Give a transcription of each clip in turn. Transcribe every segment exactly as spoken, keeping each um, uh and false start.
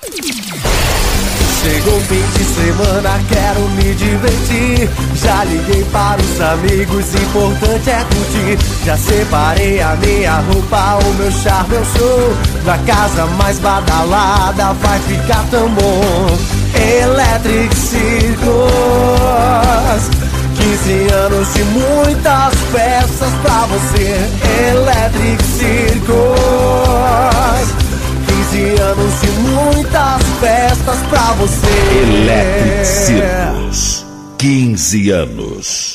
Chegou o fim de semana, quero me divertir. Já liguei para os amigos, importante é curtir. Já separei a minha roupa, o meu charme eu sou. Na casa mais badalada vai ficar tão bom. Electric Circus, quinze anos de muitas festas pra você. Electric Circus, quinze anos de muitas festas pra você. Electric Circus, quinze anos.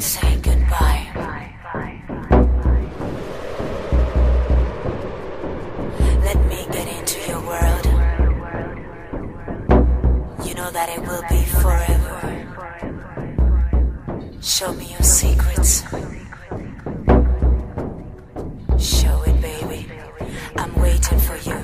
say goodbye. Let me get into your world. You know that it will be forever. Show me your secrets. Show it, baby. I'm waiting for you.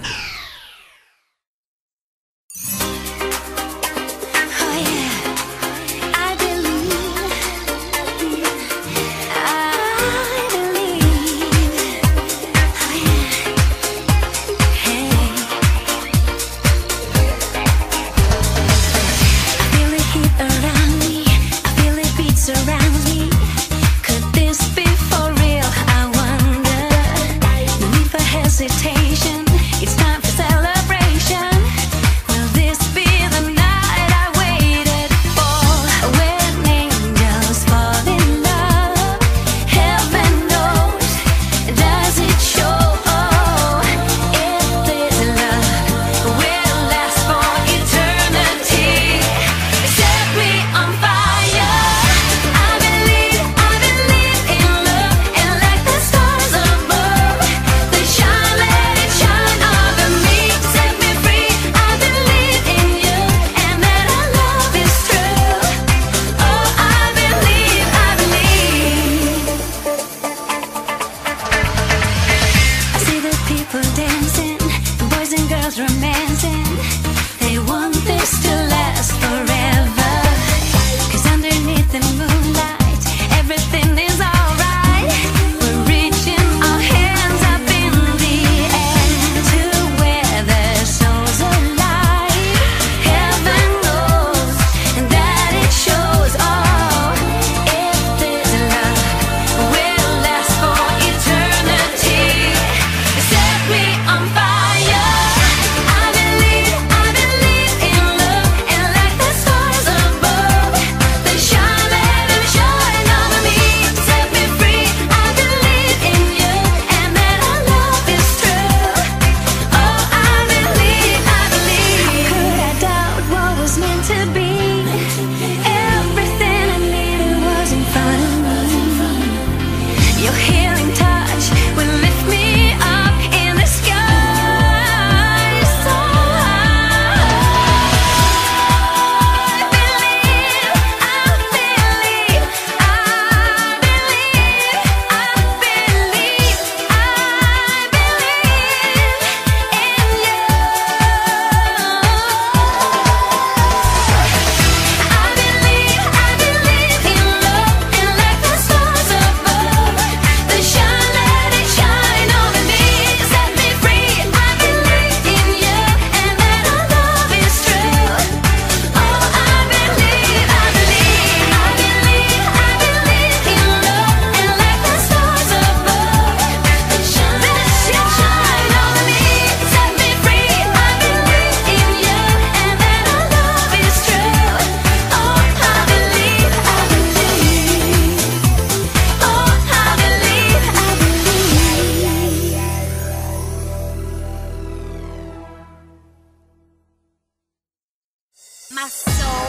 My soul,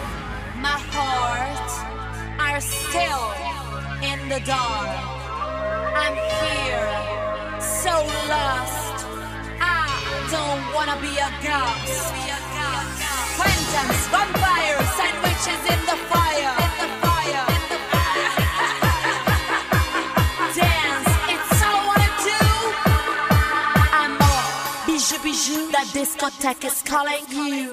my heart are still in the dark. I'm here, so lost. I don't wanna be a ghost. Phantoms, vampires, sandwiches in the fire. In the fire. Dance, it's all I wanna do. I'm more bijou bijou. That discotheque is calling you.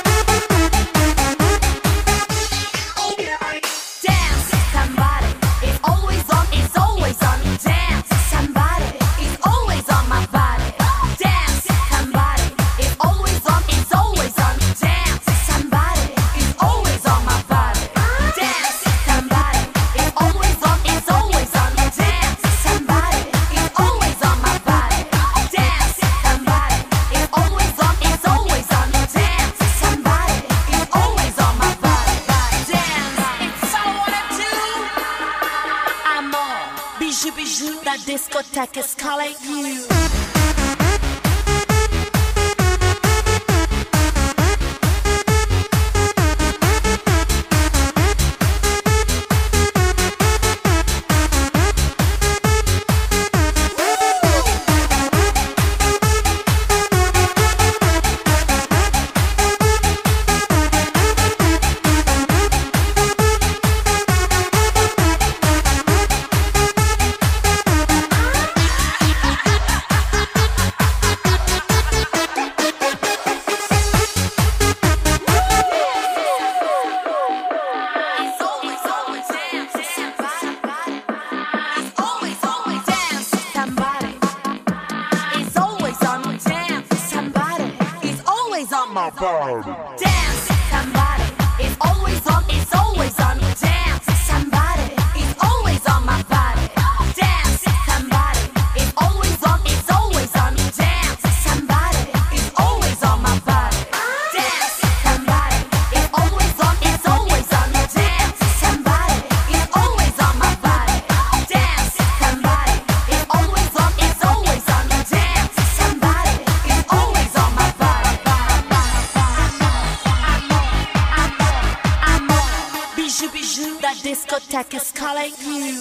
Dance, somebody. discotheque is calling you. My body. Dance, somebody is always on, is always on. Dance, somebody is always on my body. Dance, somebody is always on, is always on. Dance, somebody is always on my body. Dance, somebody is always on, is always on. Dance, somebody is always on my body. Dance, somebody is always on, is always on. Dance, somebody is always on my body. Bijou, bijou, that discotheque is calling you.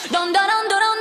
Dun, dun, dun, dun, dun.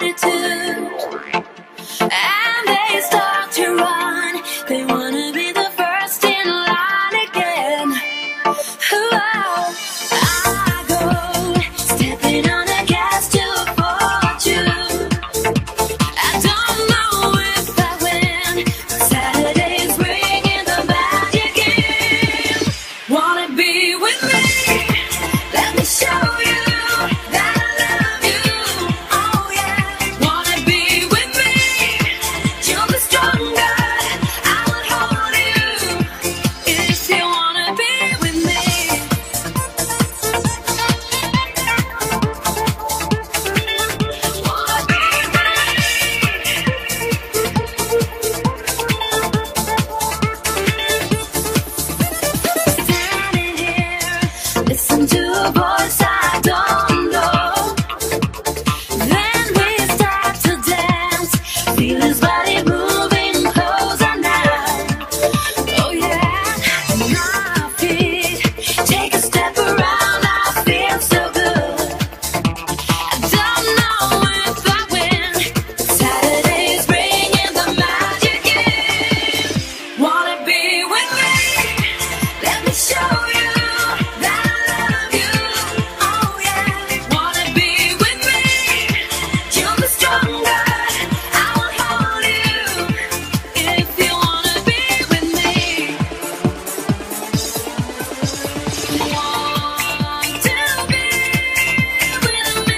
attitude, and they start to run. They wanna be the first in line again. Ooh, I go stepping on the gas to a fortune. I don't know if I win. Saturday's ringing the bell again. Wanna be with me? Let me show you that I love you. Oh yeah. Wanna be with me? You'll be stronger. I will hold you if you wanna be with me. Wanna be standing here, listen to a voice I don't know. Then we start to dance, feel his body moving closer now. Oh yeah, my feet take a step around, I feel so good. I don't know if I win. Saturday's bringing the magic in. Wanna be with me? Let me show you that I love you. Oh yeah. Wanna be with me? You'll be stronger. I will hold you if you wanna be with me. Want to be with me?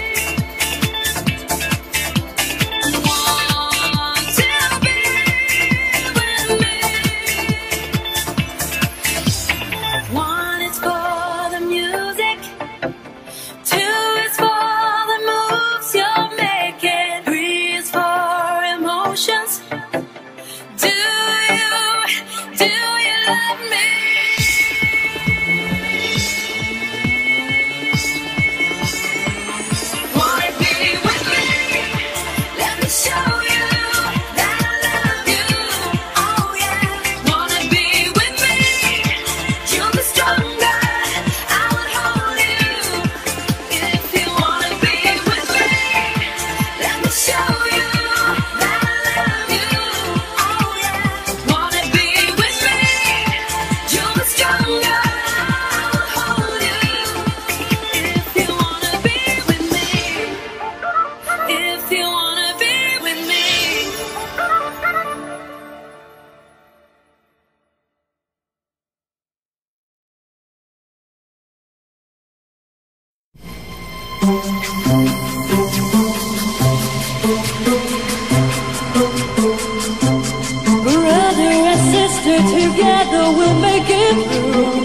Want to be with me? One is for the music, two is for the moves you're making, three is for emotions. Do you, do you love me? Wanna be with me? Let me show you that I love you. Oh yeah. Wanna be with me? You'll be stronger. I will hold you if you wanna be with me. Let me show you that I love you. Oh yeah. Wanna be with me? You'll be stronger. I will hold you if you wanna be with me. If you wanna be with me. Brother and sister, together we'll make it through.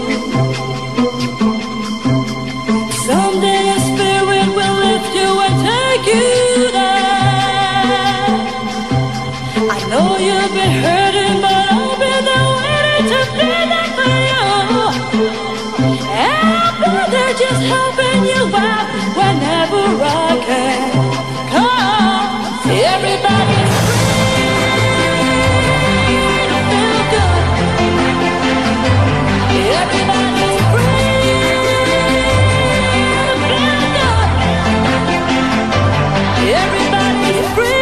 Someday a spirit will lift you and take you there. I know you've been hurting, but I'll be there waiting to be there for you. And brother, just helping you out whenever I can. Come on, everybody's feel good. Everybody's free to feel good. Everybody's free.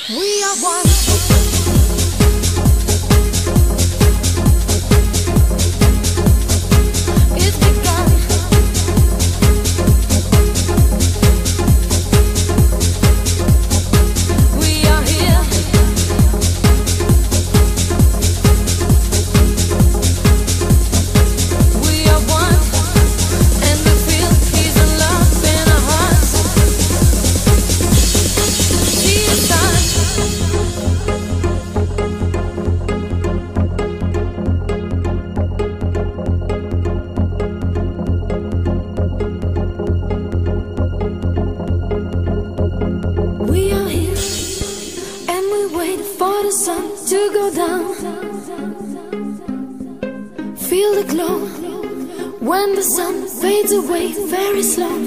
We are one. It's begun. We are here. We are one, and we feel peace and love in our hearts. See the sun. We are here, and we wait for the sun to go down. Feel the glow when the sun fades away very slow.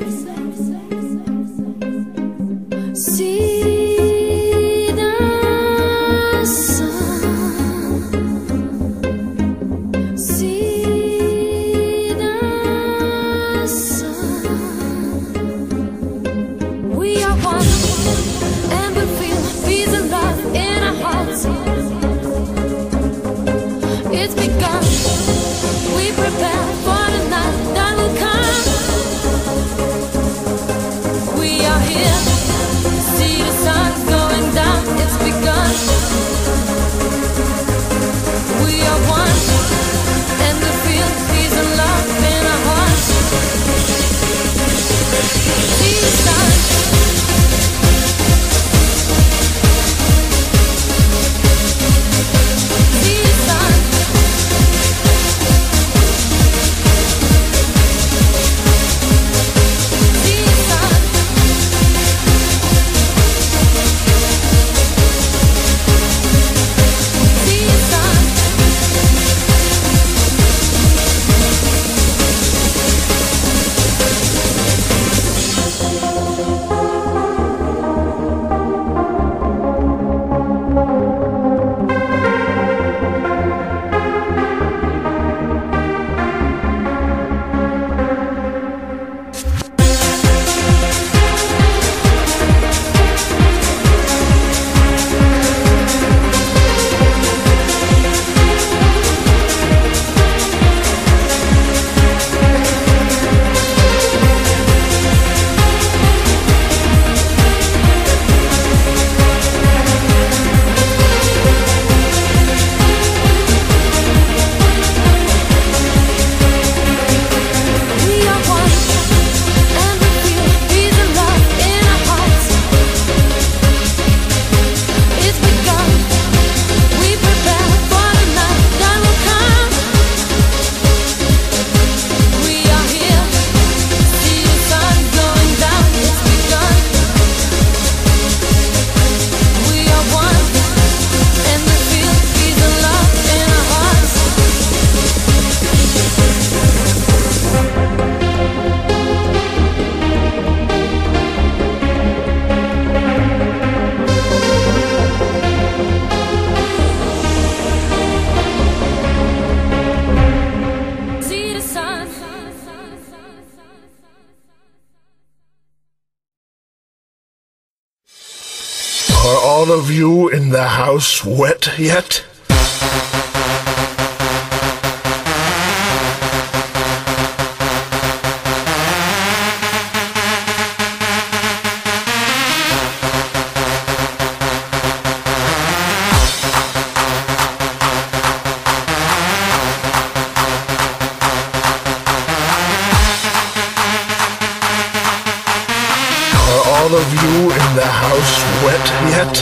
See the sun. See the sun. We are one, and we feel peace and love in our hearts. It's begun. We prepare for the night that will come. We are here. See the sun going down. It's begun. We are one, and we feel peace and love in our hearts. See the sun. See the sun. See the sun. See the sun. We are one, and we feel peace and love in our hearts. It's begun. We prepare for the night that will come. We are here. See the sun going down. It's begun. We are one, and we feel peace and love in our hearts. See the sun. Are all of you in the house wet yet? Are all of you in the house wet yet?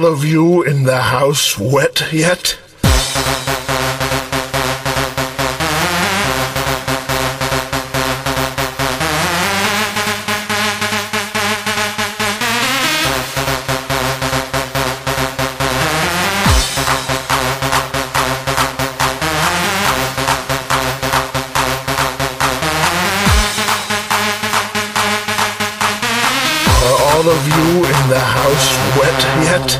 all of you in the house wet yet? All of you in the house wet yet?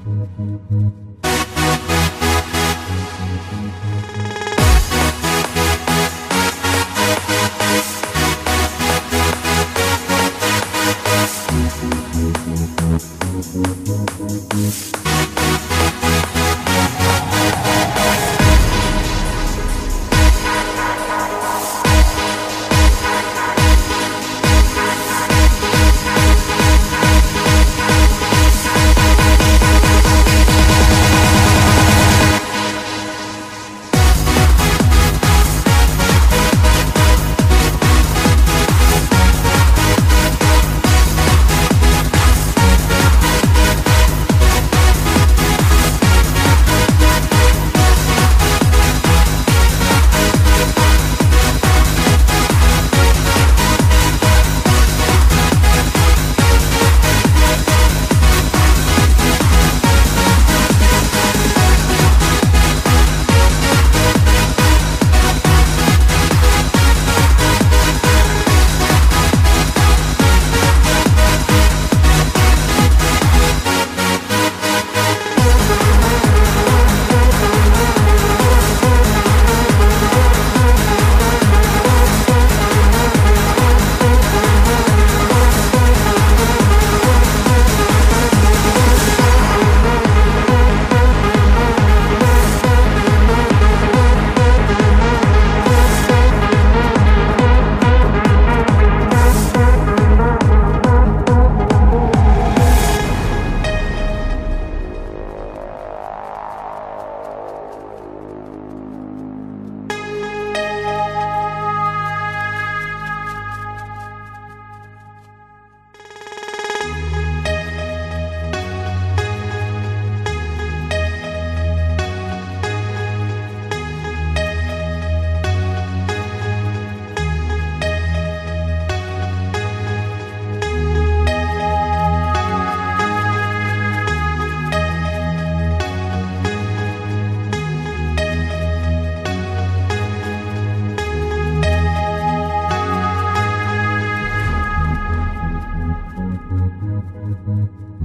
Thank you.